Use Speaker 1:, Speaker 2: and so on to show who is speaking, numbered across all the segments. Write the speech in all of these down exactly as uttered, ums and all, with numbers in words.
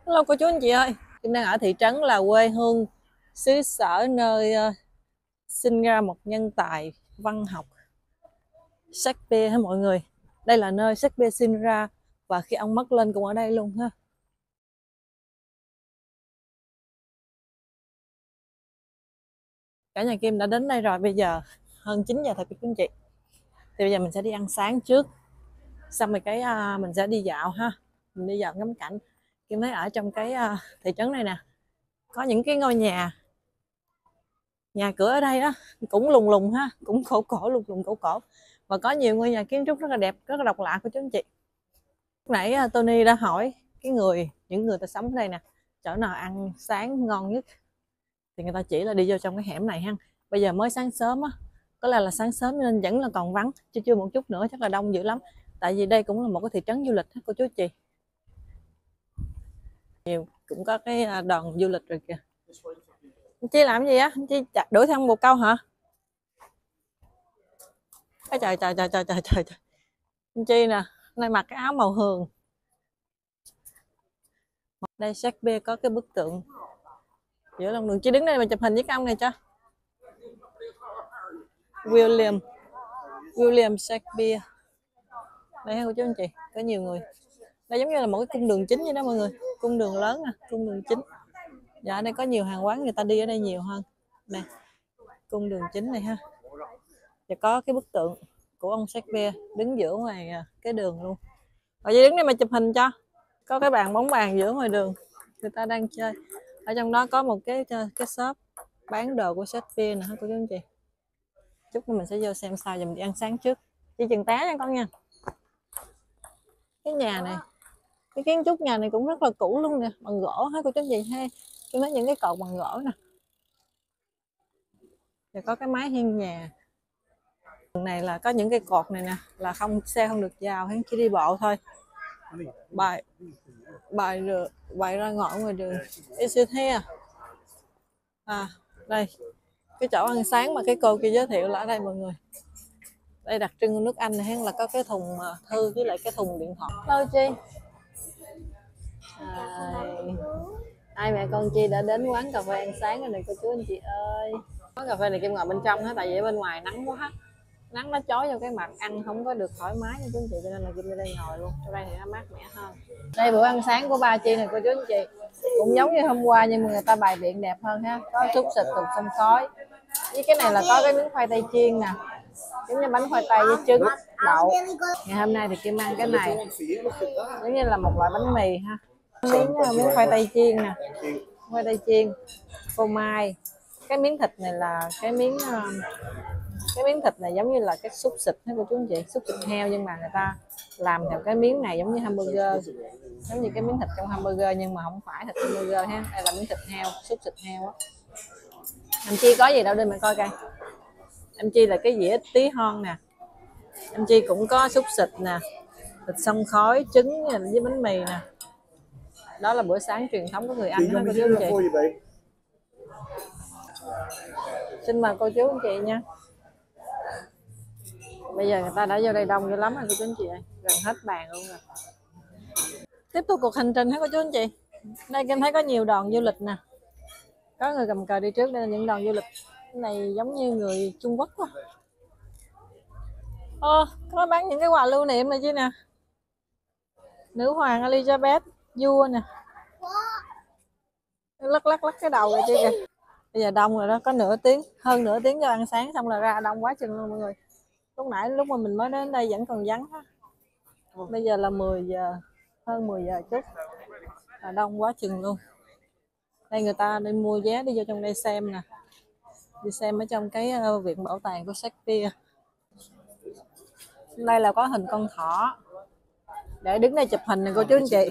Speaker 1: Hello cô chú anh chị ơi, Kim đang ở thị trấn là quê hương xứ sở nơi uh, sinh ra một nhân tài văn học Shakespeare ha mọi người. Đây là nơi Shakespeare sinh ra và khi ông mất lên cũng ở đây luôn ha. Cả nhà Kim đã đến đây rồi, bây giờ hơn chín giờ thật cô chú anh chị. Thì bây giờ mình sẽ đi ăn sáng trước, xong rồi cái uh, mình sẽ đi dạo ha. Mình đi dạo ngắm cảnh. Kim thấy ở trong cái uh, thị trấn này nè, có những cái ngôi nhà nhà cửa ở đây đó cũng lùng lùng ha, cũng cổ cổ lùng lùng cổ cổ, và có nhiều ngôi nhà kiến trúc rất là đẹp, rất là độc lạ của chú anh chị. Lúc nãy Tony đã hỏi cái người những người ta sống ở đây nè, chỗ nào ăn sáng ngon nhất thì người ta chỉ là đi vô trong cái hẻm này ha. Bây giờ mới sáng sớm á, có lẽ là sáng sớm nên vẫn là còn vắng, chưa chưa một chút nữa chắc là đông dữ lắm, tại vì đây cũng là một cái thị trấn du lịch cô chú chị. Nhiều cũng có cái đoàn du lịch rồi kìa. Anh Chi làm gì á? Anh Chi đuổi theo một câu hả? Trời trời trời trời trời trời trời. Anh Chi nè, nay mặc cái áo màu hường. Đây Shakespeare có cái bức tượng giữa lòng đường. Chi đứng đây mà chụp hình với cái ông này cho. William William Shakespeare. Đây cô chú anh chị, có nhiều người. Đây giống như là một cái cung đường chính vậy đó mọi người, cung đường lớn nè, cung đường chính. Dạ, ở đây có nhiều hàng quán, người ta đi ở đây nhiều hơn. Nè, cung đường chính này ha. Và có cái bức tượng của ông Shakespeare đứng giữa ngoài cái đường luôn. Rồi Chi đứng đây mà chụp hình cho. Có cái bàn bóng bàn giữa ngoài đường, người ta đang chơi. Ở trong đó có một cái cái shop bán đồ của Shakespeare nè cô chú anh chị. Chút nữa mình sẽ vô xem sao, giờ mình đi ăn sáng trước. Đi chừng té nha con nha. Cái nhà này, cái kiến trúc nhà này cũng rất là cũ luôn nè, bằng gỗ ha cô chú anh chị ha. Tôi thấy những cái cột bằng gỗ nè. Và có cái mái hiên nhà. Đường này là có những cái cột này nè, là không xe không được vào, hắn chỉ đi bộ thôi. Bài bài rồi bài ra ngõ ngoài đường. Is it here? À, đây cái chỗ ăn sáng mà cái cô kia giới thiệu là ở đây mọi người. Đây đặc trưng của nước Anh này là có cái thùng thư với lại cái thùng điện thoại. Hello Chi. À, hai mẹ con Chi đã đến quán cà phê ăn sáng rồi này cô chú anh chị ơi. Quán cà phê này Kim ngồi bên trong hết, tại vì ở bên ngoài nắng quá, nắng nó chói vào cái mặt, ăn không có được thoải mái nha chú anh chị, cho nên là Kim lên đây ngồi luôn. Ở đây thì nó mát mẻ hơn. Đây bữa ăn sáng của ba Chi này cô chú anh chị, cũng giống như hôm qua nhưng mà người ta bày biện đẹp hơn ha. Có xúc xịt tục xông khói, với cái này là có cái miếng khoai tây chiên nè, giống như bánh khoai tây với trứng đậu. Ngày hôm nay thì Kim ăn cái này giống như là một loại bánh mì ha, miếng miếng khoai tây chiên nè, khoai tây chiên, phô mai. Cái miếng thịt này là cái miếng cái miếng thịt này giống như là cái xúc xịt hết cô chú anh chị, xúc xịt heo, nhưng mà người ta làm theo cái miếng này giống như hamburger, giống như cái miếng thịt trong hamburger nhưng mà không phải thịt hamburger ha. Đây là miếng thịt heo, xúc xịt heo á. Anh Chi có gì đâu đi mà coi coi. Anh Chi là cái dĩa tí hon nè, anh Chi cũng có xúc xịt nè, thịt xông khói, trứng với bánh mì nè. Đó là bữa sáng truyền thống của người Anh đó cô chú anh chị. Xin mời cô chú anh chị nha. Bây giờ người ta đã vô đây đông dữ lắm rồi cô chú anh chị ơi, gần hết bàn luôn rồi. Tiếp tục cuộc hành trình hả cô chú anh chị. Đây Kim thấy có nhiều đoàn du lịch nè, có người cầm cờ đi trước. Đây là những đoàn du lịch, cái này giống như người Trung Quốc quá. Ô, có bán những cái quà lưu niệm này chứ nè, nữ hoàng Elizabeth, vua nè, lắc lắc lắc cái đầu rồi chứ kìa. Bây giờ đông rồi đó, có nửa tiếng, hơn nửa tiếng cho ăn sáng xong là ra đông quá chừng luôn mọi người. Lúc nãy lúc mà mình mới đến đây vẫn còn vắng á. Bây giờ là mười giờ, hơn mười giờ chút, là đông quá chừng luôn. Đây người ta đi mua vé đi vô trong đây xem nè, đi xem ở trong cái viện bảo tàng của Shakespeare. Đây là có hình con thỏ để đứng đây chụp hình này cô chú anh chị.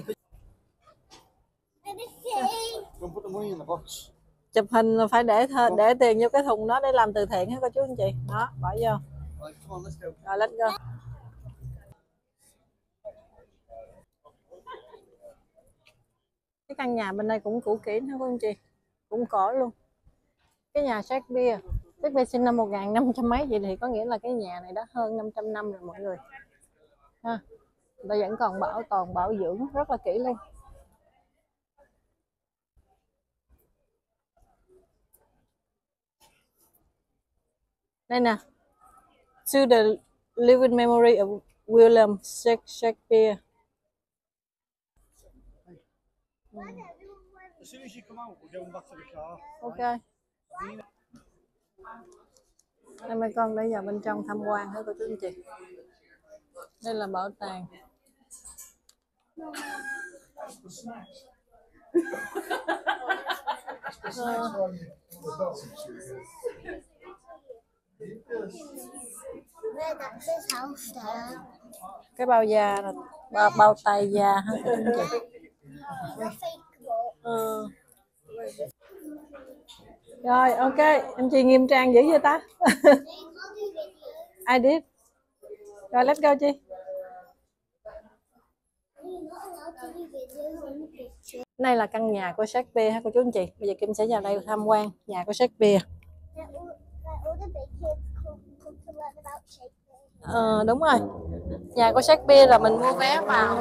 Speaker 1: Chụp hình phải để để tiền vô cái thùng đó để làm từ thiện hết cô chú anh chị. Đó, bỏ vô. Rồi let's go. Cái căn nhà bên đây cũng cũ kỹ nữa cô anh chị, cũng cổ luôn. Cái nhà Shakespeare, Shakespeare sinh năm một nghìn năm trăm mấy, vậy thì có nghĩa là cái nhà này đã hơn năm trăm năm rồi mọi người ha. Người ta vẫn còn bảo tồn bảo dưỡng rất là kỹ luôn. Đây nè, to the living memory of William Shakespeare.
Speaker 2: As soon as you come out, we're going back to the car.
Speaker 1: Ok. Đây mấy con bây giờ bên trong tham quan hết cô chú anh chị. Đây là bảo tàng. Ờ. Cái bao da là bao, bao tay da ha cô chú anh chị. Ừ. Rồi ok, anh chị nghiêm trang dữ vậy ta. I did. Rồi let's go Chi. Đây là căn nhà của Shakespeare ha cô chú anh chị. Bây giờ Kim sẽ vào đây tham quan nhà của Shakespeare. Ờ, đúng rồi. Nhà của Shakespeare là mình mua vé vào.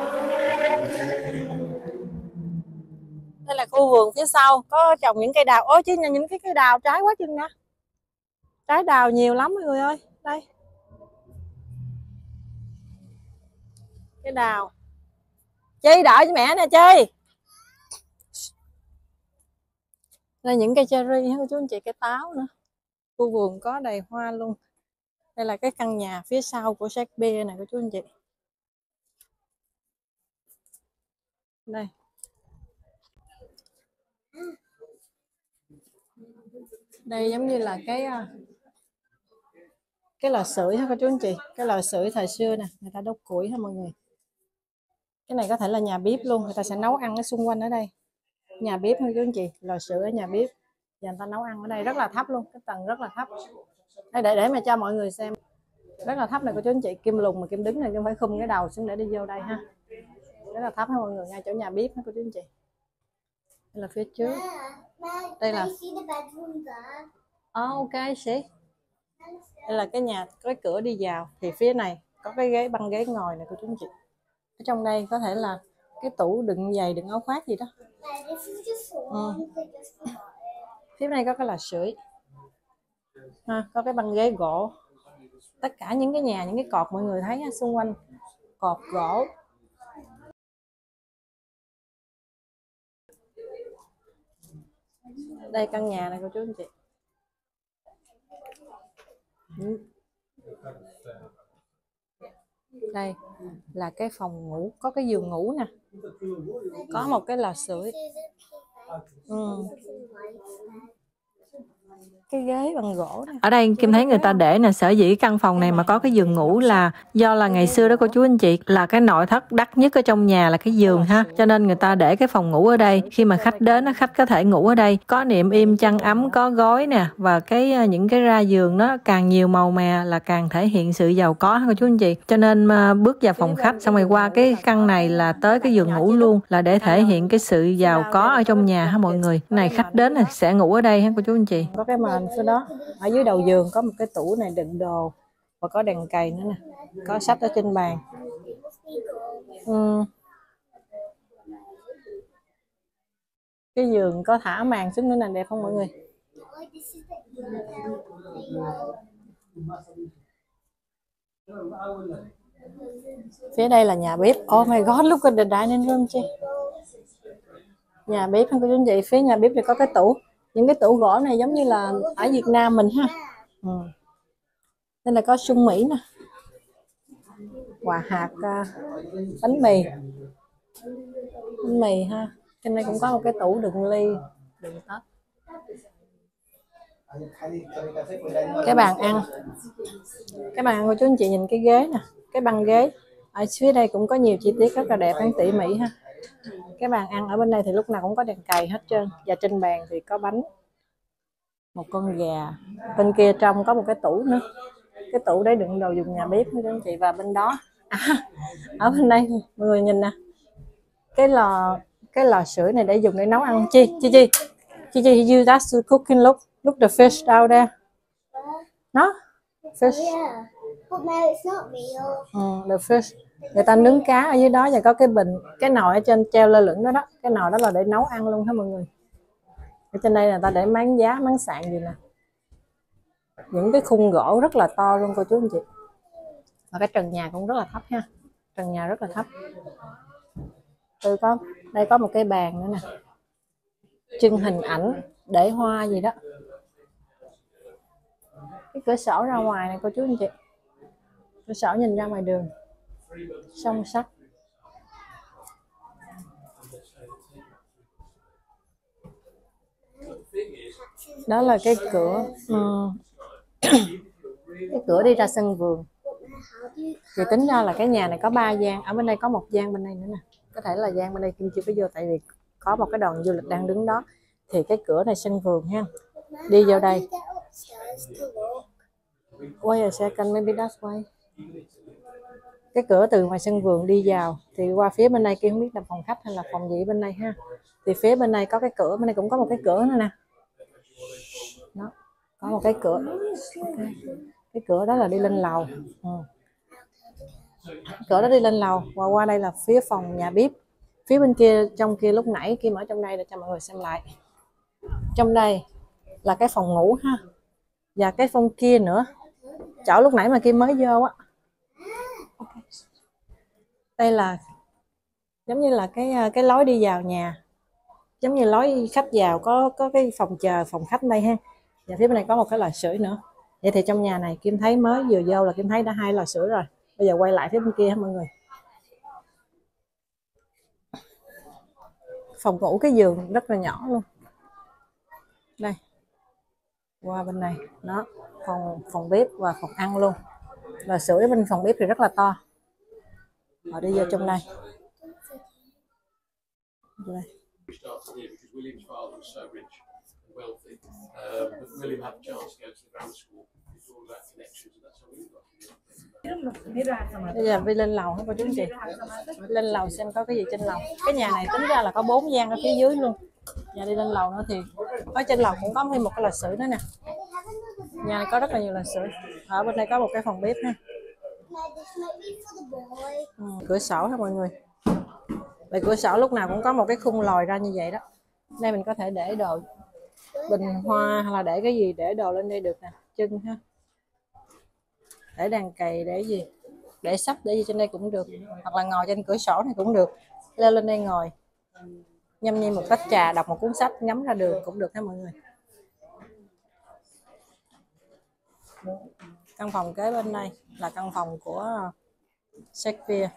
Speaker 1: Đây là khu vườn phía sau, có trồng những cây đào. Ôi chứ những cái cây đào trái quá chừng nè. Trái đào nhiều lắm mọi người ơi. Đây. Cây đào. Chi đợi với mẹ nè Chi. Đây những cây cherry ha cô chú anh chị, cây táo nữa. Khu vườn có đầy hoa luôn. Đây là cái căn nhà phía sau của Shakespeare này cô chú anh chị. Đây. Đây giống như là cái cái lò sưởi ha cô chú anh chị. Cái lò sưởi thời xưa nè, người ta đốt củi ha mọi người. Cái này có thể là nhà bếp luôn, người ta sẽ nấu ăn ở xung quanh ở đây. Nhà bếp ha chú anh chị, lò sưởi ở nhà bếp. Và người ta nấu ăn ở đây rất là thấp luôn, cái tầng rất là thấp. Đây để để mà cho mọi người xem. Rất là thấp này cô chú anh chị, Kim lùng mà Kim đứng này Kim phải khum cái đầu xuống để đi vô đây ha. Rất là thấp ha mọi người, ngay chỗ nhà bếp ha cô chú anh chị. Đây là phía trước. Đây là oh, ok chị. Đây là cái nhà, cái cửa đi vào. Thì phía này có cái ghế, băng ghế ngồi này cô chú anh chị. Ở trong đây có thể là cái tủ đựng giày, đựng áo khoác gì đó. Ừ. Phía này có cái lò sưởi ha, có cái băng ghế gỗ. Tất cả những cái nhà, những cái cột mọi người thấy xung quanh cột gỗ. Đây căn nhà này cô chú anh chị. Đây là cái phòng ngủ, có cái giường ngủ nè, có một cái lò sưởi. Ừ. Cái ghế bằng gỗ này. Ở đây Kim thấy người ta để nè, sở dĩ căn phòng này mà có cái giường ngủ là do là ngày xưa đó cô chú anh chị, là cái nội thất đắt nhất ở trong nhà là cái giường ha, cho nên người ta để cái phòng ngủ ở đây. Khi mà khách đến, khách có thể ngủ ở đây, có niệm im, chăn ấm, có gối nè, và cái những cái ra giường nó càng nhiều màu mè là càng thể hiện sự giàu có cô chú anh chị. Cho nên mà bước vào phòng khách xong rồi qua cái căn này là tới cái giường ngủ luôn, là để thể hiện cái sự giàu có ở trong nhà ha mọi người. Cái này khách đến là sẽ ngủ ở đây ha cô chú anh chị. Có cái mền phía đó. Ở dưới đầu giường có một cái tủ này đựng đồ, và có đèn cầy nữa nè, có sách ở trên bàn. Ừ. Cái giường có thả màn xuống nữa nè, đẹp không mọi người? Phía đây là nhà bếp. Oh my god, look at the dining room chị. Nhà bếp không cô chú anh chị, phía nhà bếp thì có cái tủ. Những cái tủ gỗ này giống như là ở Việt Nam mình ha. Ừ. Đây là có sung Mỹ nè, quà hạt, uh, bánh mì, bánh mì ha. Trên đây cũng có một cái tủ đựng ly, đựng tách. Cái bàn ăn, cái bàn ăn của chú anh chị nhìn cái ghế nè, cái băng ghế. Ở phía đây cũng có nhiều chi tiết rất là đẹp, ăn tỉ mỉ ha. Cái bàn ăn ở bên đây thì lúc nào cũng có đèn cầy hết trơn. Và trên bàn thì có bánh, một con gà. Bên kia trong có một cái tủ nữa, cái tủ để đựng đồ dùng nhà bếp của anh chị. Và bên đó à, ở bên đây mọi người nhìn nè, cái lò cái lò sưởi này để dùng để nấu ăn. Chi chi chi chi chi you that's the cooking look look the fish out there. Nó fish. Ừ, the fish. Người ta nướng cá ở dưới đó, và có cái bình, cái nồi ở trên treo lơ lửng đó đó. Cái nồi đó là để nấu ăn luôn ha mọi người. Ở trên đây là ta để máng giá, máng sạn gì nè. Những cái khung gỗ rất là to luôn cô chú anh chị. Và cái trần nhà cũng rất là thấp ha. Trần nhà rất là thấp. Tôi có đây có một cái bàn nữa nè. Trưng hình ảnh, để hoa gì đó. Cái cửa sổ ra ngoài này cô chú anh chị. Cửa sổ nhìn ra ngoài đường. Song sắt. Đó là cái cửa um, cái cửa đi ra sân vườn. Thì tính ra là cái nhà này có ba gian, ở bên đây có một gian bên đây nữa nè. Có thể là gian bên đây Kim chưa có vô tại vì có một cái đoàn du lịch đang đứng đó. Thì cái cửa này sân vườn ha. Đi vào đây. Wait a second, maybe that's why. Cái cửa từ ngoài sân vườn đi vào thì qua phía bên đây kia không biết là phòng khách hay là phòng gì bên đây ha. Thì phía bên đây có cái cửa, bên đây cũng có một cái cửa nữa nè. Đó, có một cái cửa. Okay. Cái cửa đó là đi lên lầu. Ừ. Cửa đó đi lên lầu và qua đây là phía phòng nhà bếp. Phía bên kia, trong kia lúc nãy Kim ở trong đây để cho mọi người xem lại. Trong đây là cái phòng ngủ ha. Và cái phòng kia nữa. Chỗ lúc nãy mà Kim mới vô á. Đây là giống như là cái cái lối đi vào nhà. Giống như lối khách vào có có cái phòng chờ, phòng khách đây ha. Và phía bên này có một cái lò sưởi nữa. Vậy thì trong nhà này Kim thấy mới vừa vô là Kim thấy đã hai lò sưởi rồi. Bây giờ quay lại phía bên kia ha mọi người. Phòng ngủ cái giường rất là nhỏ luôn. Đây. Qua bên này, nó phòng phòng bếp và phòng ăn luôn. Lò sưởi bên phòng bếp thì rất là to. Họ đi vô trong đây. Đây. Bây giờ đi lên lầu hả cô chú anh chị? Lên lầu xem có cái gì trên lầu. Cái nhà này tính ra là có bốn gian ở phía dưới luôn. Nhà đi lên lầu nữa thì ở trên lầu cũng có thêm một cái lò sưởi nữa nè. Nhà này có rất là nhiều lò sưởi. Ở bên đây có một cái phòng bếp ha. Ừ, cửa sổ ha mọi người. Vậy cửa sổ lúc nào cũng có một cái khung lòi ra như vậy đó. Đây mình có thể để đồ bình hoa hay là để cái gì để đồ lên đây được nè. Chân ha. Để đàn cày, để gì, để sách, để gì trên đây cũng được, hoặc là ngồi trên cửa sổ này cũng được, leo lên đây ngồi nhâm nhi một tách trà, đọc một cuốn sách, ngắm ra đường cũng được ha mọi người. Căn phòng kế bên đây là căn phòng của Shakespeare.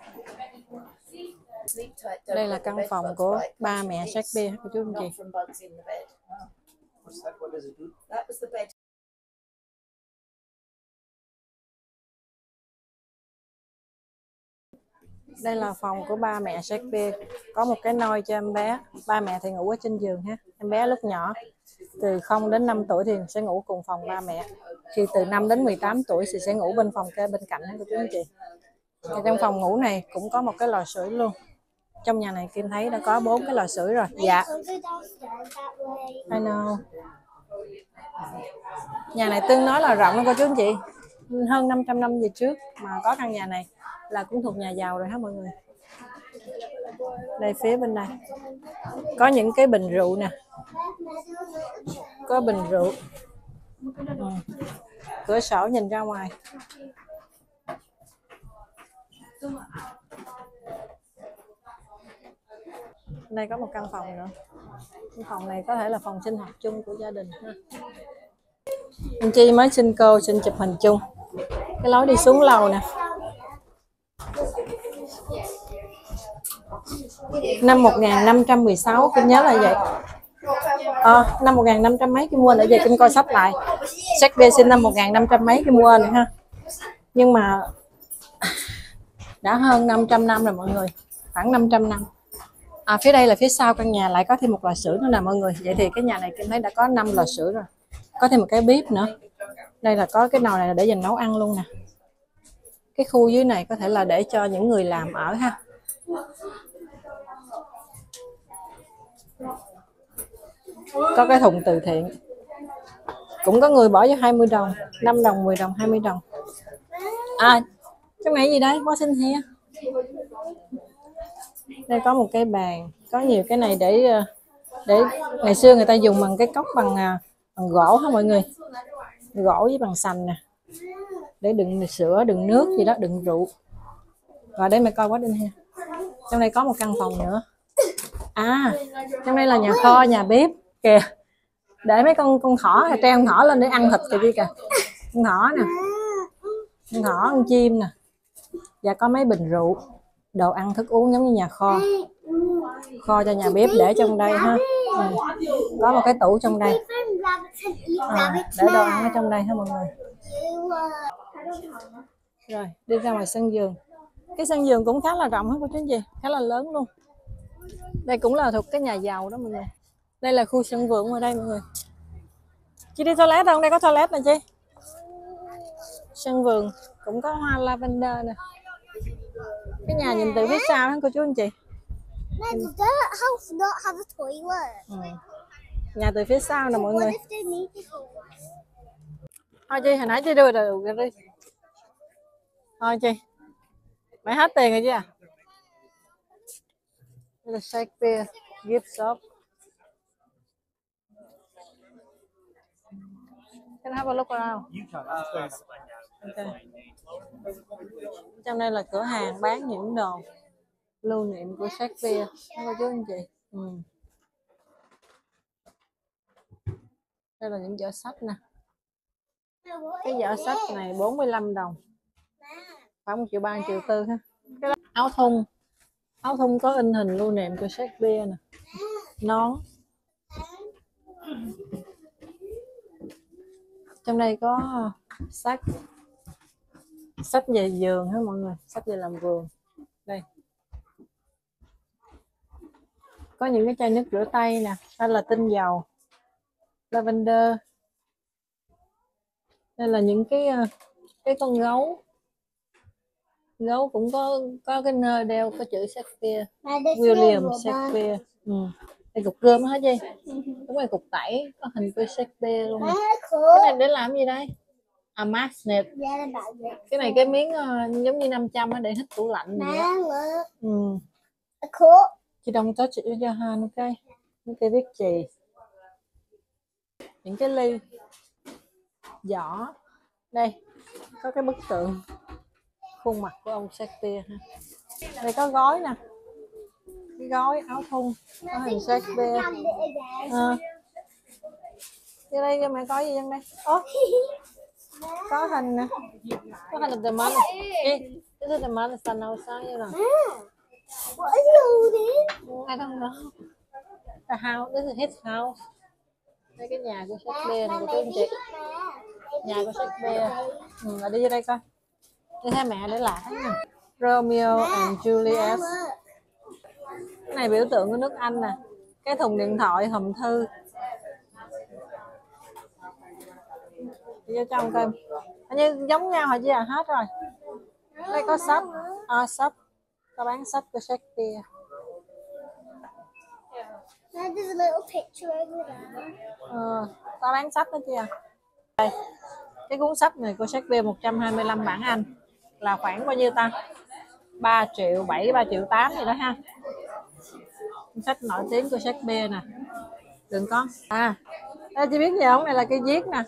Speaker 1: Đây là căn phòng của ba mẹ Shakespeare của chú anh chị. Đây là phòng của ba mẹ Shakespeare. Có một cái nôi cho em bé. Ba mẹ thì ngủ ở trên giường ha. Em bé lúc nhỏ từ không đến năm tuổi thì sẽ ngủ cùng phòng ba mẹ. Khi từ năm đến mười tám tuổi thì sẽ ngủ bên phòng kế bên cạnh của chú anh chị. Thì trong phòng ngủ này cũng có một cái lò sưởi luôn. Trong nhà này Kim thấy đã có bốn cái lò sưởi rồi. Dạ. I know. Nhà này tương đối là rộng đó cô chú anh chị. Hơn năm trăm năm về trước mà có căn nhà này là cũng thuộc nhà giàu rồi hả mọi người. Đây phía bên này có những cái bình rượu nè. Có bình rượu. Ừ. Cửa sổ nhìn ra ngoài. Đây có một căn phòng nữa. Căn phòng này có thể là phòng sinh hoạt chung của gia đình ha. Anh Chi mới xin cô xin chụp hình chung. Cái lối đi xuống lầu nè. Năm một nghìn năm trăm mười sáu Kim nhớ là vậy. À, năm một nghìn năm trăm mấy Kim mua để về Kim coi sách lại. Shakespeare sinh năm một nghìn năm trăm mấy Kim mua này ha. Nhưng mà đã hơn năm trăm năm rồi mọi người, khoảng năm trăm năm. À, phía đây là phía sau căn nhà lại có thêm một lò sưởi nữa nè mọi người. Vậy thì cái nhà này Kim thấy đã có năm lò sưởi rồi. Có thêm một cái bếp nữa. Đây là có cái nồi này là để dành nấu ăn luôn nè. Cái khu dưới này có thể là để cho những người làm ở ha. Có cái thùng từ thiện. Cũng có người bỏ cho hai mươi đồng, năm đồng, mười đồng, hai mươi đồng. À, trong này gì đấy? What's in here? Đây có một cái bàn, có nhiều cái này để để ngày xưa người ta dùng bằng cái cốc bằng bằng gỗ ha mọi người. gỗ với bằng sành nè, để đựng sữa, đựng nước gì đó, đựng rượu. Rồi để mẹ coi quá đinh ha. Trong đây có một căn phòng nữa. À, trong đây là nhà kho, nhà bếp kìa. Để mấy con con thỏ hay treo con thỏ lên để ăn thịt kìa đi kìa. Con thỏ nè, con thỏ, con chim nè. Và có mấy bình rượu, đồ ăn thức uống giống như nhà kho. Kho cho nhà bếp để trong đây ha. Ừ. Có một cái tủ trong đây. À, để đồ ăn ở trong đây ha mọi người. Rồi đi ra ngoài sân vườn. Cái sân vườn cũng khá là rộng hết cô chú anh chị, khá là lớn luôn. Đây cũng là thuộc cái nhà giàu đó mọi người. Đây là khu sân vườn ngoài đây mọi người. Chị đi toilet không? Đây có toilet nè chị. Sân vườn cũng có hoa lavender nè. Cái nhà nhìn từ phía sau đó cô chú anh chị. Ừ. Nhà từ phía sau nè mọi người. Thôi chị, hồi nãy chị đưa rồi đi. Thôi chị, mày hết tiền rồi chứ à? Đây là Shakespeare gift shop. Can I have a look around? Okay. Trong đây là cửa hàng bán những đồ lưu niệm của Shakespeare. Cô chú anh chị. Ừ. Đây là những giỏ sách nè. Cái giỏ sách này bốn mươi lăm đồng. Khoảng một triệu ba, một triệu tư ha. Cái đó, áo thun. Áo thun có in hình lưu niệm của Shakespeare nè. Nón. Trong đây có sách. Sách về vườn ha mọi người. Sách về làm vườn. Đây. Có những cái chai nước rửa tay nè. Đây là tinh dầu. Lavender. Đây là những cái cái con gấu. Gấu cũng có có cái nơi đeo có chữ Shakespeare. William Shakespeare. Ừ. Đây cục cơm hết gì? Đúng rồi, cục tẩy có hình của Shakespeare luôn. Này. Cái này để làm gì đây? À, magnet. Cái này cái miếng uh, giống như năm trăm để hít tủ lạnh vậy. Ừ. Chị đồng cho chị cho hai cái những cái viết chì. Những cái ly giỏ. Đây có cái bức tượng khuôn mặt của ông Shakespeare ha. Đây có gói nè, cái gói áo thun có hình Shakespeare. À. Vô đây cho mẹ coi gì trong đây. Ố, có hình nè, có hình là the man. This is the man stand outside you know. I don't know. The house, this is his house. Đây cái nhà của Shakespeare này của chú anh chị. Nhà của Shakespeare. Ừ, rồi đi vô đây coi. Đi theo mẹ để lạ thấy nè. Romeo and Juliet. Cái này biểu tượng của nước Anh nè. Cái thùng điện thoại, hòm thư. Đi vô trong coi. Như giống nhau hả chứ à? Hết rồi. Đây có sách. À, sách. Có bán sách của Shakespeare. Ờ, có bán sách đó chưa? Đây. Cái cuốn sách này của Shakespeare một trăm hai mươi lăm bảng Anh là khoảng bao nhiêu ta? ba triệu bảy, ba triệu tám gì đó ha. Sách nổi tiếng của Shakespeare nè. Đừng có. À, đây chị biết gì không? Này là cây viết nè.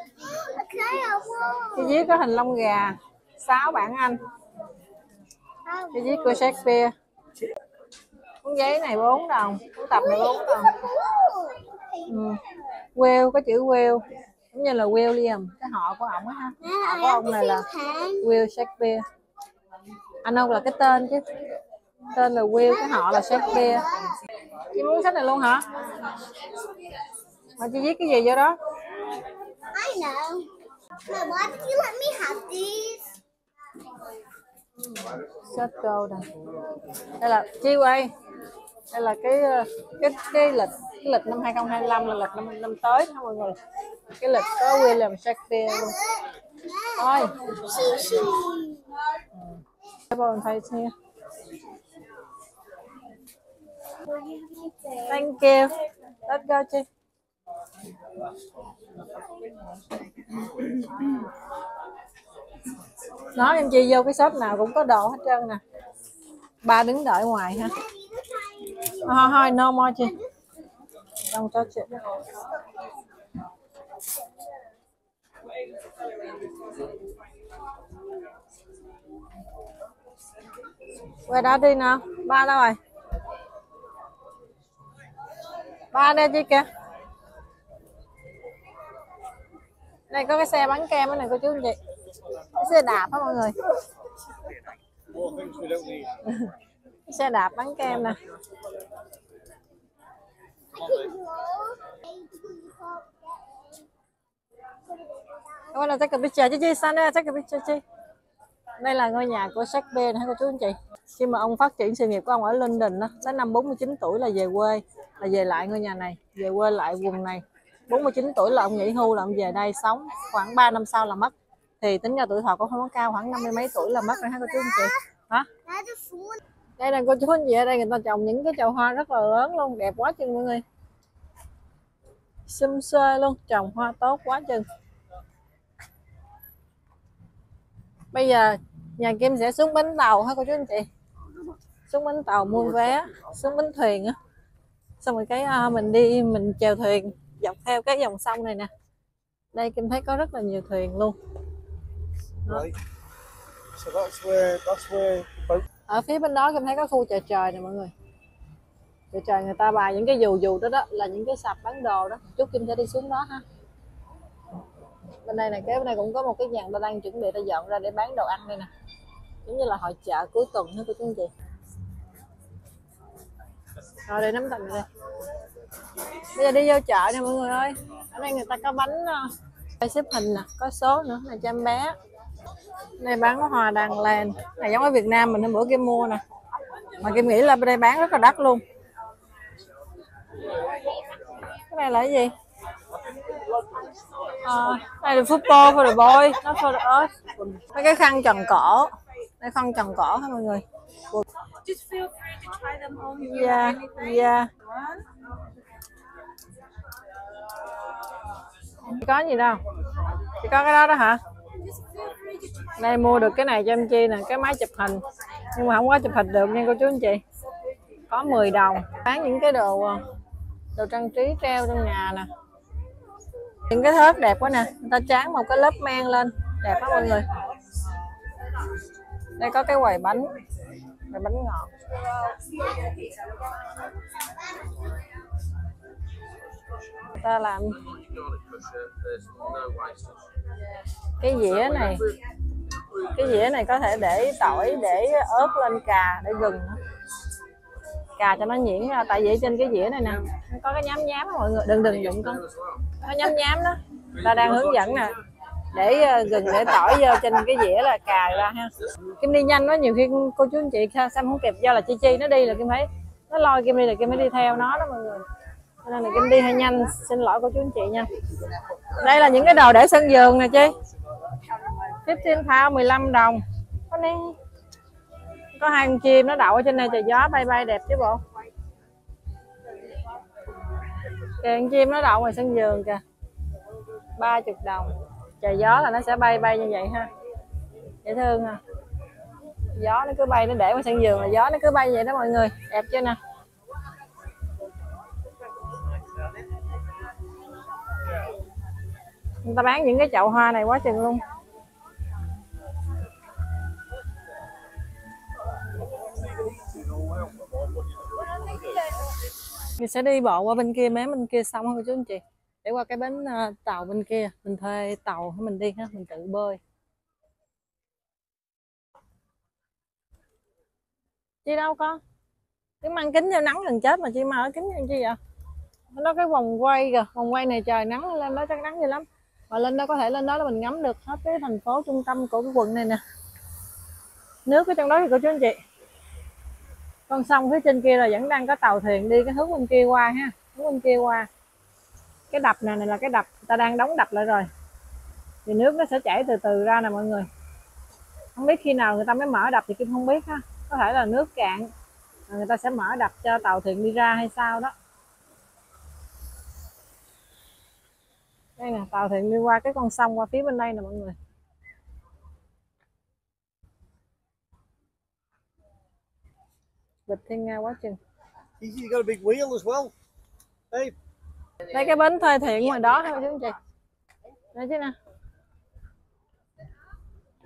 Speaker 1: Cây viết có hình lông gà, sáu bảng Anh. Cây viết của Shakespeare. Cuốn giấy này bốn đồng, cuốn tập này bốn đồng. Ừ. Will, có chữ Will, giống như là William, cái họ của ổng á ha. Họ của ông này là Will Shakespeare. Anh ông là cái tên chứ. Tên là Will, cái họ là Shakespeare. Chị muốn sách này luôn hả? Mà chị viết cái gì vô đó?
Speaker 3: I know. Mom, why did you let me have these?
Speaker 1: Sách câu này. Đây là chi quay. Đây là cái cái cái lịch cái lịch năm hai không hai lăm là lịch năm năm tới đó mọi người. Cái lịch có William Shakespeare luôn. Thôi. Table and face here. Thank you. Let's go chị. Nói em chị vô cái shop nào cũng có đồ hết trơn nè. Ba đứng đợi ngoài ha. Thôi thôi no more chị. Don't touch it. Về đó đi nào, ba đâu rồi? Ba đây chi kìa. Đây có cái xe bán kem ở này cô chú anh chị. Cái xe đạp đó mọi người. Cái xe đạp bán kem nè. Các bạn take a picture chứ chi Sana, take a picture chi. Đây là ngôi nhà của Shakespeare hả cô chú anh chị. Khi mà ông phát triển sự nghiệp của ông ở London đó, tới năm bốn mươi chín tuổi là về quê, là về lại ngôi nhà này, về quê lại vùng này. bốn mươi chín tuổi là ông nghỉ hưu, là ông về đây sống, khoảng ba năm sau là mất. Thì tính ra tuổi thọ cũng không có cao, khoảng năm mươi mấy tuổi là mất rồi hả cô chú anh chị. Hả? Đây là cô chú anh chị, ở đây người ta trồng những cái chậu hoa rất là lớn luôn, đẹp quá chừng mọi người. Xum xuê luôn, trồng hoa tốt quá chừng. Bây giờ nhà Kim sẽ xuống bến tàu hả cô chú anh chị, xuống bến tàu mua vé, xuống bến thuyền á, xong rồi cái uh, mình đi mình chèo thuyền dọc theo cái dòng sông này nè. Đây Kim thấy có rất là nhiều thuyền luôn.
Speaker 2: Right. So that's where that's where the boat.
Speaker 1: Ở phía bên đó Kim thấy có khu chợ trời nè mọi người. Chợ trời người ta bày những cái dù dù đó đó là những cái sạp bán đồ đó. Chút Kim sẽ đi xuống đó ha. Bên đây này, cái bên đây cũng có một cái nhà ta đang chuẩn bị ta dọn ra để bán đồ ăn đây nè, giống như là hội chợ cuối tuần hết cô chú anh chị. Rồi đây nắm thành đây. Bây giờ đi vô chợ nè mọi người ơi. Ở đây người ta có bánh uh, xếp hình nè, có số nữa là cho em bé. Đây bán có hoa đằng lan này, giống ở Việt Nam mình hôm bữa Kim mua nè, mà Kim nghĩ là bên đây bán rất là đắt luôn. Cái này là cái gì? À, đây là football for the boy, not for the us. Mấy cái khăn tròn cổ, đây khăn tròn cổ hả mọi người.
Speaker 4: Just feel free to try them home if you
Speaker 1: Yeah,
Speaker 4: really
Speaker 1: yeah. Chỉ có gì đâu, chỉ có cái đó đó hả? Đây mua được cái này cho em Chi nè, cái máy chụp hình, nhưng mà không có chụp hình được nha cô chú anh chị. Có mười đồng, bán những cái đồ đồ trang trí treo trong nhà nè. Những cái thớt đẹp quá nè, người ta tráng một cái lớp men lên, đẹp quá mọi người. Đây có cái quầy bánh, quầy bánh ngọt. Người ta làm cái dĩa này, cái dĩa này có thể để tỏi, để ớt lên, cà, để gừng, cà cho nó nhuyễn ra. Tại vì trên cái dĩa này nè có cái nhám nhám mọi người, đừng đừng đụng con, có nhám nhám đó. Ta đang hướng dẫn nè, để gừng, để tỏi vô trên cái dĩa là cà ra ha. Kim đi nhanh quá, nhiều khi cô chú anh chị xem không kịp, do là Chi Chi nó đi là Kim thấy nó lôi Kim đi là Kim mới đi theo nó đó mọi người, cho nên là Kim đi hơi nhanh, xin lỗi cô chú anh chị nha. Đây là những cái đồ để sân vườn nè Chi, fifteen pound, mười lăm đồng. Có này có hai con chim nó đậu ở trên này, trời gió bay bay đẹp chứ bộ. Kìa con chim nó đậu ngoài sân vườn kìa, ba mươi đồng. Trời gió là nó sẽ bay bay như vậy ha, dễ thương ha. Gió nó cứ bay, nó để ngoài sân vườn là gió nó cứ bay vậy đó mọi người, đẹp chưa nè. Người ta bán những cái chậu hoa này quá chừng luôn. Mình sẽ đi bộ qua bên kia, mấy bên kia xong không chú anh chị, để qua cái bến uh, tàu bên kia, mình thuê tàu mình đi ha, mình tự bơi. Chi đâu con, cái mang kính cho nắng gần chết mà chi mà ở kính cho chi vậy? Nó cái vòng quay kìa, vòng quay này trời nắng lên đó chắc nắng dữ lắm. Mà lên đó có thể lên đó là mình ngắm được hết cái thành phố trung tâm của cái quận này nè. Nước ở trong đó thì cô chú anh chị. Con sông phía trên kia là vẫn đang có tàu thuyền đi cái hướng bên kia qua ha, hướng bên kia qua. Cái đập này này là cái đập, người ta đang đóng đập lại rồi. Thì nước nó sẽ chảy từ từ ra nè mọi người. Không biết khi nào người ta mới mở đập thì Kim không biết ha. Có thể là nước cạn, người ta sẽ mở đập cho tàu thuyền đi ra hay sao đó. Đây nè, tàu thuyền đi qua cái con sông qua phía bên đây nè mọi người. Vịt thiên nga quá chừng.
Speaker 2: You got a big wheel as well. Hey.
Speaker 1: Đây cái bến thuê thuyền ngoài đó thôi chứ anh chị. Đây chứ nè.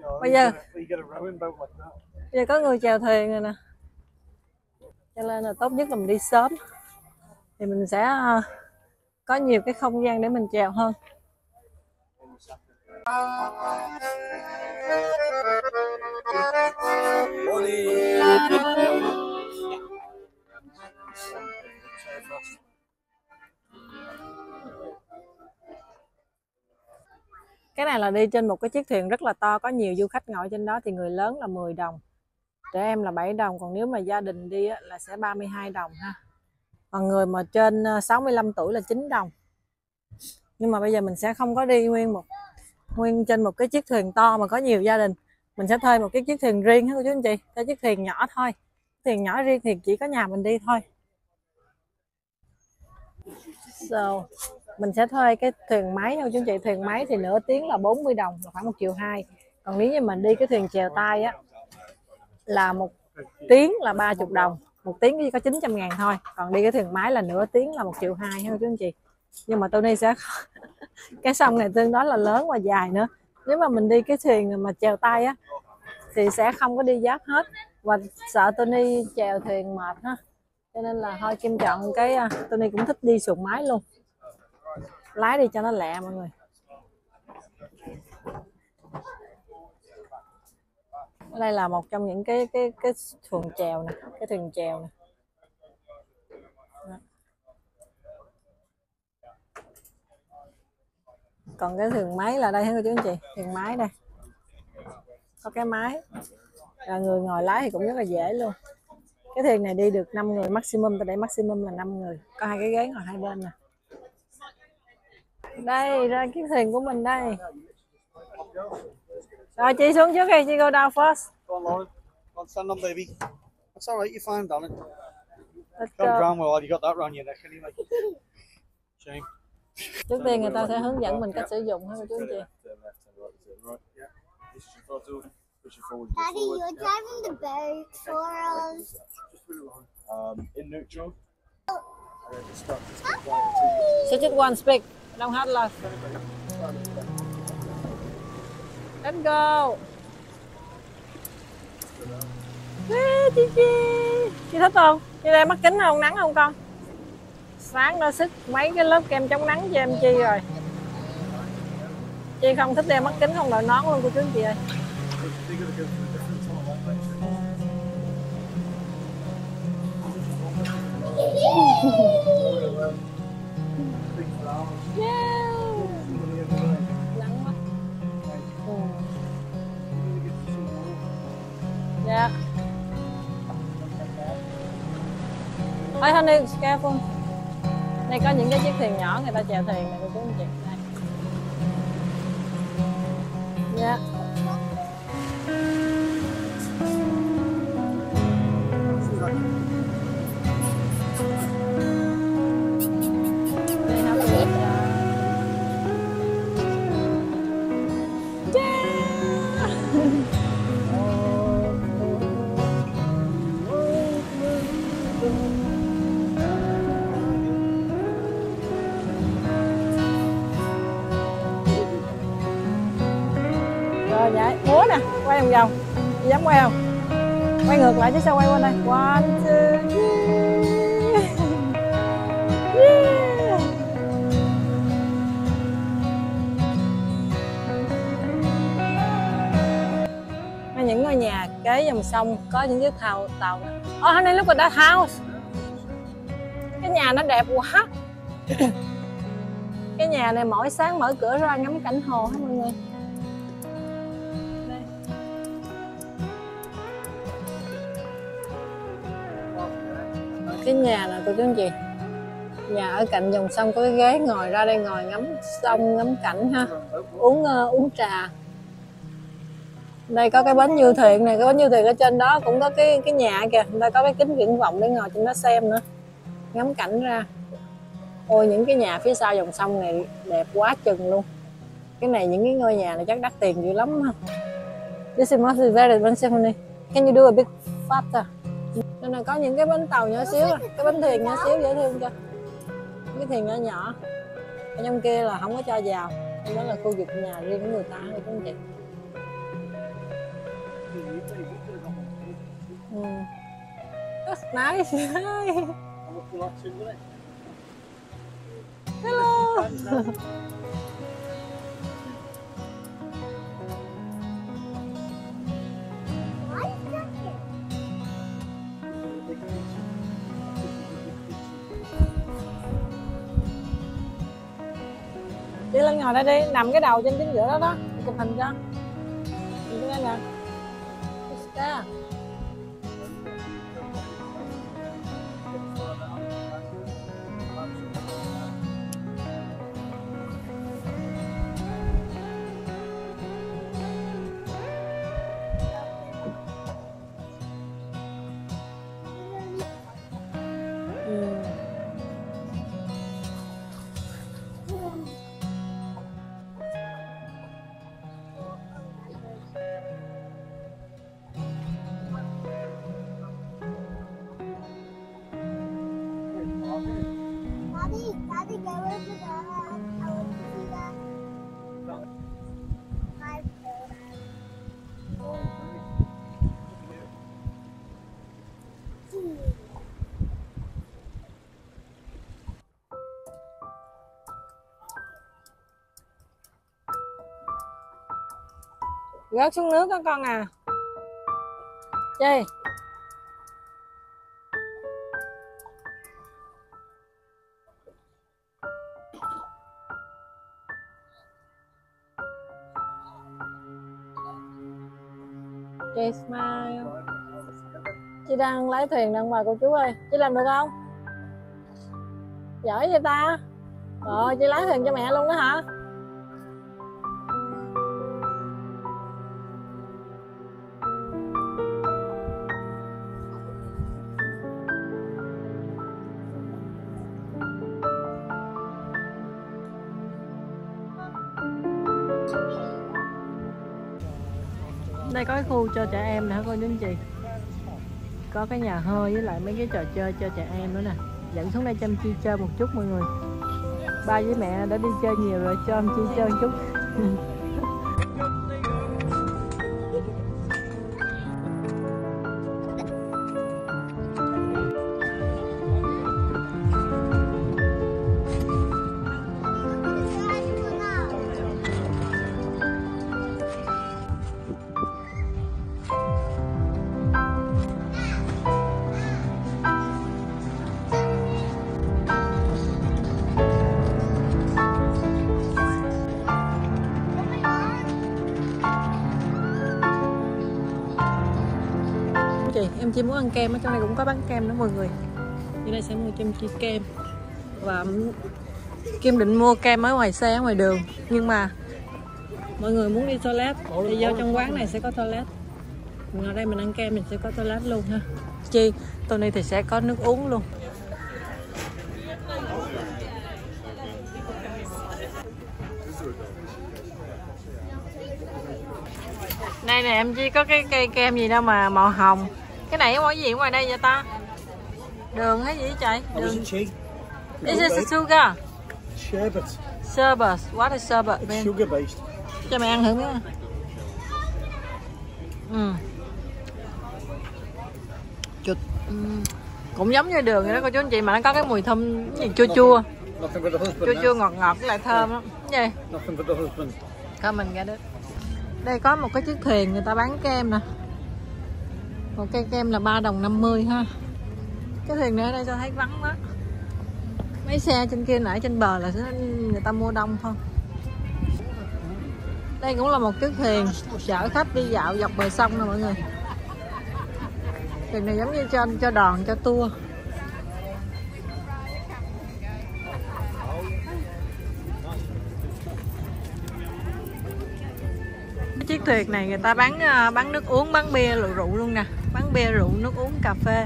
Speaker 2: No,
Speaker 1: Bây
Speaker 2: you
Speaker 1: giờ
Speaker 2: get a- you get a rowing boat like that.
Speaker 1: bây giờ có người chèo thuyền rồi nè, cho nên là tốt nhất là mình đi sớm thì mình sẽ ờ, có nhiều cái không gian để mình chèo hơn. Cái này là đi trên một cái chiếc thuyền rất là to, có nhiều du khách ngồi trên đó, thì người lớn là mười đồng, trẻ em là bảy đồng, còn nếu mà gia đình đi á, là sẽ ba mươi hai đồng ha. Còn người mà trên sáu mươi lăm tuổi là chín đồng. Nhưng mà bây giờ mình sẽ không có đi nguyên một nguyên trên một cái chiếc thuyền to mà có nhiều gia đình, mình sẽ thuê một cái chiếc thuyền riêng hết cô chú anh chị, theo chiếc thuyền nhỏ thôi. Thuyền nhỏ riêng thì chỉ có nhà mình đi thôi. So, mình sẽ thuê cái thuyền máy thôi chú anh chị. Thuyền máy thì nửa tiếng là bốn mươi đồng, là khoảng một triệu hai. Còn nếu như mình đi cái thuyền chèo tay á là một tiếng là ba mươi đồng, một tiếng chỉ có chín trăm ngàn thôi. Còn đi cái thuyền máy là nửa tiếng là một triệu hai ha chú anh chị. Nhưng mà Tony sẽ cái sông này tương đối là lớn và dài nữa. Nếu mà mình đi cái thuyền mà chèo tay á thì sẽ không có đi giáp hết, và sợ Tony chèo thuyền mệt ha, cho nên là thôi Kim chọn cái Tony cũng thích đi xuồng máy luôn, lái đi cho nó lẹ mọi người. Đây là một trong những cái cái cái thuyền chèo nè, cái thuyền chèo nè. Còn cái thuyền máy là đây hết chú anh chị, thuyền máy đây có cái máy, là người ngồi lái thì cũng rất là dễ luôn. Cái thuyền này đi được năm người maximum, tại đây maximum là năm người, có hai cái ghế ngồi hai bên nè. Đây ra cái thuyền của mình đây. Rồi chị xuống trước đi, chị go down first.
Speaker 2: Go on, Lauren. Go on, stand on, baby. That's all right. You're fine, darling.
Speaker 1: Let's
Speaker 2: Don't
Speaker 1: go.
Speaker 2: drown while you got that round your neck anyway. Shame.
Speaker 1: Trước tiên người ta sẽ hướng dẫn mình cách sử dụng ha chú anh chị.
Speaker 3: Daddy, you're driving the boat for us.
Speaker 2: Um, in neutral.
Speaker 1: So just one speak, don't have love. Let's go. Ê, chị chị chị thích không? Chị đeo mắt kính không, nắng không con? Sáng đã xích mấy cái lớp kem chống nắng cho em Chi rồi. Chi không thích đeo mắt kính, không đội nón luôn cô chú anh chị ơi. Yeah. Nắng quá. Ừ. Dạ. Thôi Honey, careful. Đây có những cái chiếc thuyền nhỏ người ta chèo thuyền này cô chú anh chị. Đây. Dạ. Đây hả chị? Rồi vậy, múa nè, quay vòng vòng. Chị dám quay không? Quay ngược lại chứ sao quay qua đây. One, two, three. Yeah. Hay những ngôi nhà kế dòng sông có những chiếc tàu tàu nè. Oh honey, look at that house. Cái nhà nó đẹp quá. Cái nhà này mỗi sáng mở cửa ra ngắm cảnh hồ hết mọi người. Đây. Cái nhà này cô chú anh chị, nhà ở cạnh dòng sông, có cái ghế ngồi ra đây ngồi ngắm sông ngắm cảnh ha, uống uh, uống trà. Đây có cái bánh du thuyền này, cái bánh du thuyền ở trên đó cũng có cái cái nhà kìa, người ta có cái kính viễn vọng để ngồi trên đó xem nữa, ngắm cảnh ra. Ôi những cái nhà phía sau dòng sông này đẹp quá chừng luôn. Cái này những cái ngôi nhà này chắc đắt tiền dữ lắm ha. This is must be very expensive. Can you do a big faster? Nên là có những cái bánh tàu nhỏ xíu, cái bánh thuyền nhỏ xíu dễ thương chưa? Cái thuyền nhỏ nhỏ. Ở trong kia là không có cho vào. Đó là khu vực nhà riêng của người ta thôi các anh chị. Ừ. That's nice. Hello. Đi lên ngồi đây đi, nằm cái đầu trên chính giữa đó đó, chụp hình cho. Nhìn cái nè. Đó.
Speaker 3: Daddy, Daddy, go over there. I want to see that. Hi,
Speaker 1: Rớt xuống nước đó con à. Chi? Chị smile. Chị đang lái thuyền đang mời cô chú ơi. Chị làm được không? Giỏi vậy ta. Rồi chị lái thuyền cho mẹ luôn đó hả? Đây có cái khu cho trẻ em nè cô chú anh chị. Có cái nhà hơi với lại mấy cái trò chơi cho trẻ em nữa nè. Dẫn xuống đây cho em Chi chơi một chút mọi người. Ba với mẹ đã đi chơi nhiều rồi, cho em Chi chơi một chút. Chị, em Chi muốn ăn kem, ở trong này cũng có bán kem nữa mọi người. Như đây sẽ mua cho em Chi kem. Và Kim định mua kem ở ngoài xe, ở ngoài đường. Nhưng mà mọi người muốn đi toilet thì vô trong quán này sẽ có toilet. Mình ở đây mình ăn kem mình sẽ có toilet luôn ha. Chi,ตัวnày thì sẽ có nước uống luôn. Đây nè em Chi có cái cây kem gì đâu mà màu hồng. Cái này có gì ngoài đây vậy ta? Đường hay gì vậy trời? Đường. This is sugar.
Speaker 2: Sherbet.
Speaker 1: Sherbet. What is sherbet?
Speaker 2: It's sugar based.
Speaker 1: Cho mẹ ăn thử miếng. Ừ. Chụt. Ừ. Cũng giống như đường vậy đó cô chú anh chị, mà nó có cái mùi thơm gì chua chua. Chua chua ngọt ngọt với lại thơm lắm. Cái gì? Comment ra đó. Đây có một cái chiếc thuyền người ta bán kem nè. Một cây kem là ba đồng năm mươi ha. Cái thuyền này ở đây cho thấy vắng quá. Mấy xe trên kia nãy trên bờ là người ta mua đông thôi. Đây cũng là một chiếc thuyền chở khách đi dạo dọc bờ sông nè mọi người. Thuyền này giống như cho cho đoàn cho tour. Chiếc thuyền này người ta bán bán nước uống, bán bia, rượu luôn nè, bán bia, rượu, nước uống, cà phê.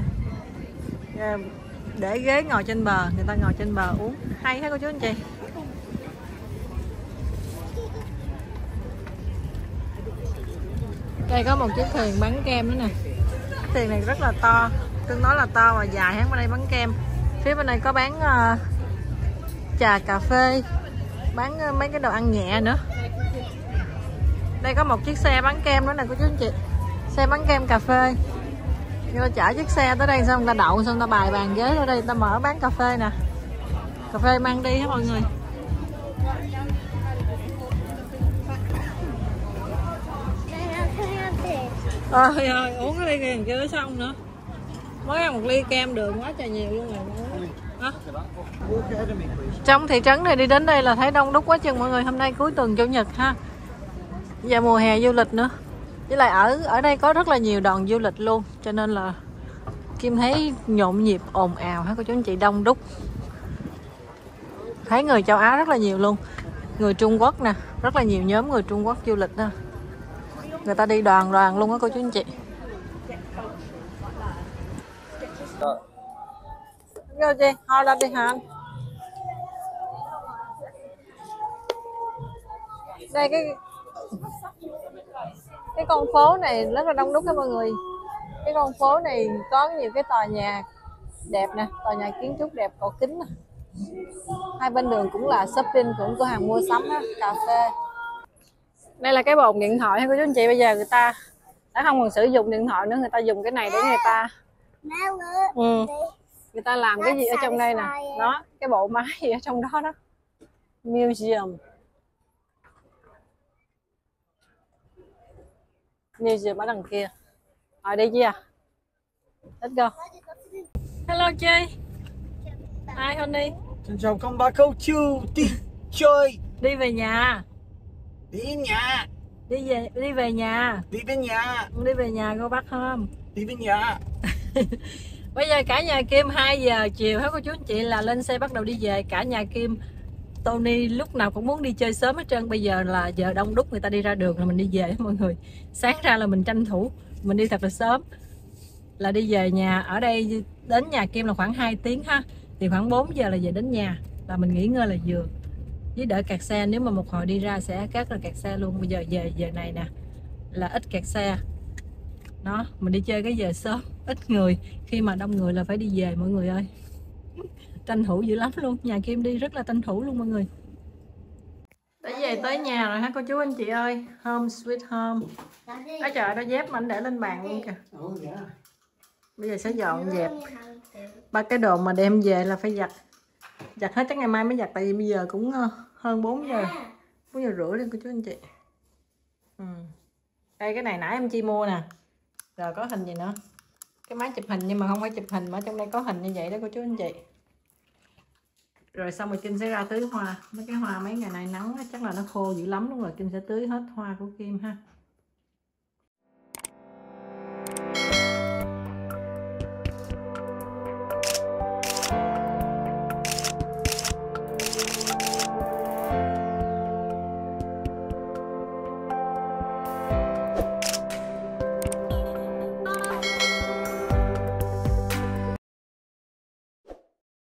Speaker 1: Để ghế ngồi trên bờ, người ta ngồi trên bờ uống. Hay thế cô chú anh chị. Đây có một chiếc thuyền bán kem nữa nè. Thuyền này rất là to, tương đối là to và dài. Hắn bên đây bán kem. Phía bên này có bán uh, trà cà phê, bán uh, mấy cái đồ ăn nhẹ nữa. Đây có một chiếc xe bán kem nữa nè cô chú anh chị. Xe bán kem cà phê. Người ta chở chiếc xe tới đây xong người ta đậu xong người ta bài bàn ghế ở đây, người ta mở bán cà phê nè. Cà phê mang đi hết mọi người. Ôi ơi, uống cái ly kem chưa xong nữa. Mới ăn một ly kem đường quá trời nhiều luôn rồi. Hả? Trong thị trấn này đi đến đây là thấy đông đúc quá chừng mọi người. Hôm nay cuối tuần chủ nhật ha. Giờ mùa hè du lịch nữa. Với lại ở ở đây có rất là nhiều đoàn du lịch luôn, cho nên là Kim thấy nhộn nhịp ồn ào ha cô chú anh chị, đông đúc. Thấy người châu Á rất là nhiều luôn. Người Trung Quốc nè, rất là nhiều nhóm người Trung Quốc du lịch đó. Người ta đi đoàn đoàn luôn á cô chú anh chị. Vô chị, ho ra đi hả anh? Đây cái cái con phố này rất là đông đúc các mọi người. Cái con phố này có nhiều cái tòa nhà đẹp nè, tòa nhà kiến trúc đẹp cổ kính nè. Hai bên đường cũng là shopping, cũng cửa hàng mua sắm á, cà phê. Đây là cái bồn điện thoại ha cô chú anh chị. Bây giờ người ta đã không còn sử dụng điện thoại nữa, người ta dùng cái này để người ta ừ. người ta làm cái gì ở trong đây nè, đó cái bộ máy gì ở trong đó đó. Museum Museum ở đằng kia. Rồi đi chưa? Let's go. Hello Chi. Hi honey.
Speaker 2: Xin chào con bác câu chiêu đi chơi.
Speaker 1: Đi về nhà.
Speaker 2: Đi nhà.
Speaker 1: Đi về đi về nhà.
Speaker 2: Đi về nhà.
Speaker 1: Đi về nhà cô bác không?
Speaker 2: Đi về nhà.
Speaker 1: Bây giờ cả nhà Kim hai giờ chiều hết cô chú anh chị là lên xe bắt đầu đi về. Cả nhà Kim Tony lúc nào cũng muốn đi chơi sớm hết trơn. Bây giờ là giờ đông đúc, người ta đi ra đường là mình đi về mọi người. Sáng ra là mình tranh thủ mình đi thật là sớm là đi về nhà. Ở đây đến nhà Kim là khoảng hai tiếng ha. Thì khoảng bốn giờ là về đến nhà, là mình nghỉ ngơi là vừa. Với đỡ kẹt xe, nếu mà một hồi đi ra sẽ rất là kẹt xe luôn. Bây giờ về giờ này nè là ít kẹt xe. Đó, mình đi chơi cái giờ sớm, ít người. Khi mà đông người là phải đi về mọi người ơi. Tranh thủ dữ lắm luôn, nhà Kim đi rất là tranh thủ luôn mọi người. Đã về tới nhà rồi ha cô chú anh chị ơi. Home sweet home. Ở trời, đó dép mà anh để lên bàn luôn kìa. Bây giờ sẽ dọn dẹp ba cái đồ mà đem về là phải giặt. Giặt hết chắc ngày mai mới giặt, tại vì bây giờ cũng hơn bốn giờ, bốn giờ rưỡi lên cô chú anh chị. Ừ. Đây cái này nãy em Chi mua nè. Rồi có hình gì nữa? Cái máy chụp hình nhưng mà không phải chụp hình, mà trong đây có hình như vậy đó cô chú anh chị. Rồi xong rồi Kim sẽ ra tưới hoa. Mấy cái hoa mấy ngày này nắng chắc là nó khô dữ lắm luôn rồi, Kim sẽ tưới hết hoa của Kim ha.